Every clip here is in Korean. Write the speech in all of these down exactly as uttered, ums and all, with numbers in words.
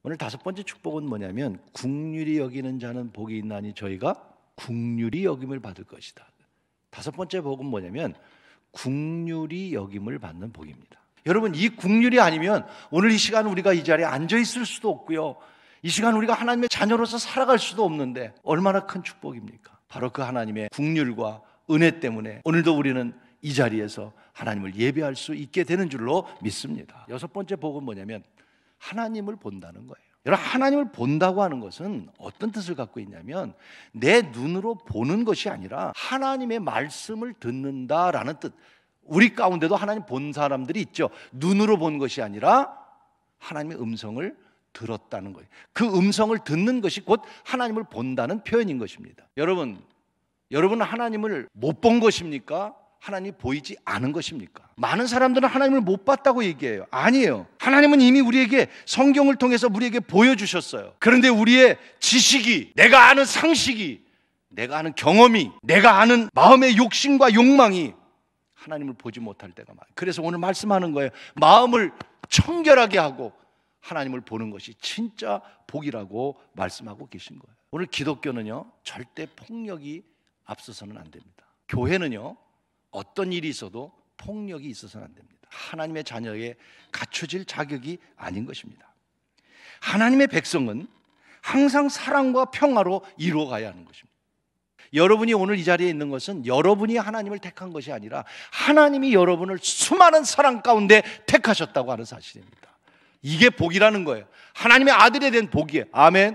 오늘 다섯 번째 축복은 뭐냐면 긍휼히 여기는 자는 복이 있나니 저희가 긍휼히 여김을 받을 것이다. 다섯 번째 복은 뭐냐면 긍휼히 여김을 받는 복입니다. 여러분, 이 긍휼이 아니면 오늘 이 시간 우리가 이 자리에 앉아 있을 수도 없고요, 이 시간 우리가 하나님의 자녀로서 살아갈 수도 없는데 얼마나 큰 축복입니까? 바로 그 하나님의 긍휼과 은혜 때문에 오늘도 우리는 이 자리에서 하나님을 예배할 수 있게 되는 줄로 믿습니다. 여섯 번째 복은 뭐냐면 하나님을 본다는 거예요. 여러분, 하나님을 본다고 하는 것은 어떤 뜻을 갖고 있냐면 내 눈으로 보는 것이 아니라 하나님의 말씀을 듣는다라는 뜻. 우리 가운데도 하나님 본 사람들이 있죠. 눈으로 본 것이 아니라 하나님의 음성을 들었다는 거예요. 그 음성을 듣는 것이 곧 하나님을 본다는 표현인 것입니다. 여러분, 여러분은 하나님을 못 본 것입니까? 하나님이 보이지 않은 것입니까? 많은 사람들은 하나님을 못 봤다고 얘기해요. 아니에요. 하나님은 이미 우리에게 성경을 통해서 우리에게 보여주셨어요. 그런데 우리의 지식이, 내가 아는 상식이, 내가 아는 경험이, 내가 아는 마음의 욕심과 욕망이 하나님을 보지 못할 때가 많아요. 그래서 오늘 말씀하는 거예요. 마음을 청결하게 하고 하나님을 보는 것이 진짜 복이라고 말씀하고 계신 거예요. 오늘 기독교는요, 절대 폭력이 앞서서는 안 됩니다. 교회는요, 어떤 일이 있어도 폭력이 있어서는 안 됩니다. 하나님의 자녀에 갖춰질 자격이 아닌 것입니다. 하나님의 백성은 항상 사랑과 평화로 이루어가야 하는 것입니다. 여러분이 오늘 이 자리에 있는 것은 여러분이 하나님을 택한 것이 아니라 하나님이 여러분을 수많은 사랑 가운데 택하셨다고 하는 사실입니다. 이게 복이라는 거예요. 하나님의 아들에 대한 복이에요. 아멘.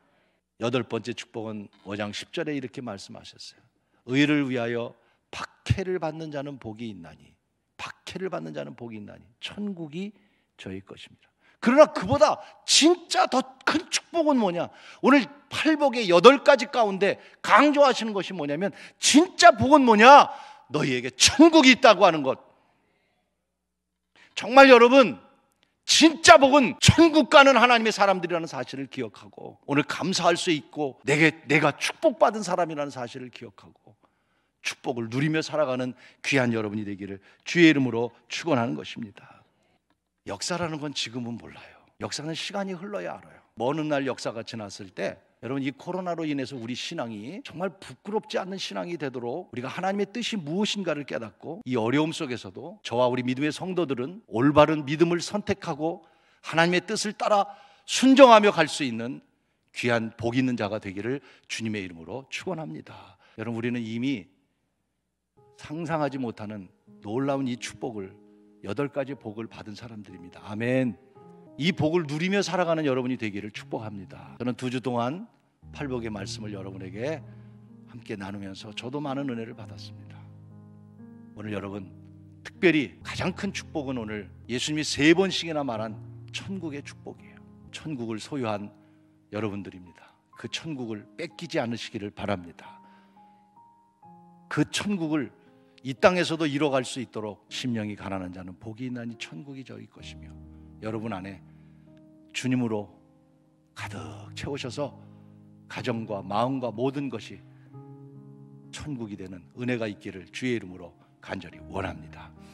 여덟 번째 축복은 오 장 십 절에 이렇게 말씀하셨어요. 의를 위하여 박해를 받는 자는 복이 있나니, 박해를 받는 자는 복이 있나니 천국이 저희 것입니다. 그러나 그보다 진짜 더 큰 축복은 뭐냐? 오늘 팔복의 여덟 가지 가운데 강조하시는 것이 뭐냐면 진짜 복은 뭐냐? 너희에게 천국이 있다고 하는 것. 정말 여러분, 진짜 복은 천국 가는 하나님의 사람들이라는 사실을 기억하고 오늘 감사할 수 있고 내게, 내가 축복받은 사람이라는 사실을 기억하고 축복을 누리며 살아가는 귀한 여러분이 되기를 주의 이름으로 축원하는 것입니다. 역사라는 건 지금은 몰라요. 역사는 시간이 흘러야 알아요. 먼 훗날 역사가 지났을 때 여러분, 이 코로나로 인해서 우리 신앙이 정말 부끄럽지 않는 신앙이 되도록 우리가 하나님의 뜻이 무엇인가를 깨닫고 이 어려움 속에서도 저와 우리 믿음의 성도들은 올바른 믿음을 선택하고 하나님의 뜻을 따라 순종하며 갈 수 있는 귀한 복 있는 자가 되기를 주님의 이름으로 축원합니다. 여러분, 우리는 이미 상상하지 못하는 놀라운 이 축복을, 여덟 가지 복을 받은 사람들입니다. 아멘. 이 복을 누리며 살아가는 여러분이 되기를 축복합니다. 저는 두 주 동안 팔복의 말씀을 여러분에게 함께 나누면서 저도 많은 은혜를 받았습니다. 오늘 여러분, 특별히 가장 큰 축복은 오늘 예수님이 세 번씩이나 말한 천국의 축복이에요. 천국을 소유한 여러분들입니다. 그 천국을 뺏기지 않으시기를 바랍니다. 그 천국을 이 땅에서도 이뤄갈 수 있도록 심령이 가난한 자는 복이 있나니 천국이 저희 것이며 여러분 안에 주님으로 가득 채우셔서 가정과 마음과 모든 것이 천국이 되는 은혜가 있기를 주의 이름으로 간절히 원합니다.